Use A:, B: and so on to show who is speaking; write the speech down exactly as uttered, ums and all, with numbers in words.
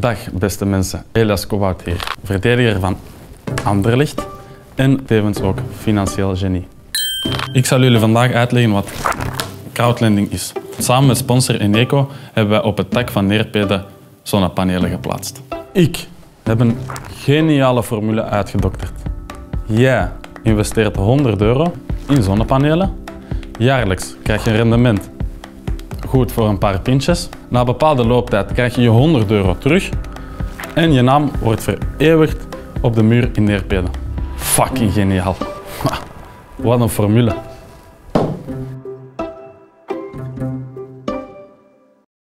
A: Dag beste mensen, Elias Kobout hier, verdediger van Anderlecht en tevens ook financieel genie. Ik zal jullie vandaag uitleggen wat crowdlending is. Samen met sponsor Eneco hebben wij op het dak van Neerpede zonnepanelen geplaatst. Ik heb een geniale formule uitgedokterd. Jij investeert honderd euro in zonnepanelen. Jaarlijks krijg je een rendement goed voor een paar pintjes. Na een bepaalde looptijd krijg je je honderd euro terug en je naam wordt vereeuwigd op de muur in Neerpede. Fucking geniaal. Wat een formule.